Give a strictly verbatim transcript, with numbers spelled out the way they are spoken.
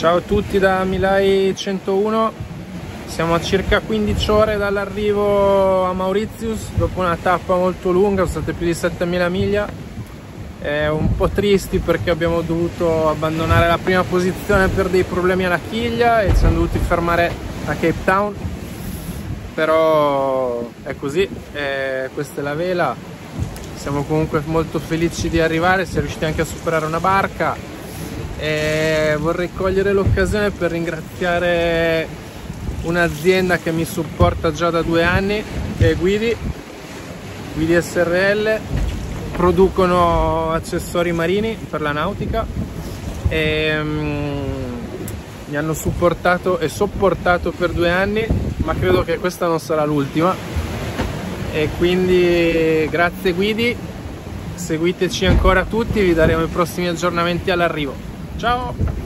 Ciao a tutti da Milai centouno, siamo a circa quindici ore dall'arrivo a Mauritius dopo una tappa molto lunga, sono state più di settemila miglia. È un po' tristi perché abbiamo dovuto abbandonare la prima posizione per dei problemi alla chiglia e ci siamo dovuti fermare a Cape Town, però è così, e questa è la vela. Siamo comunque molto felici di arrivare, si è riusciti anche a superare una barca. E vorrei cogliere l'occasione per ringraziare un'azienda che mi supporta già da due anni, che è Guidi, Guidi S R L. Producono accessori marini per la nautica e um, mi hanno supportato e sopportato per due anni, ma credo che questa non sarà l'ultima, e quindi grazie Guidi, seguiteci ancora tutti, vi daremo i prossimi aggiornamenti all'arrivo. Ciao!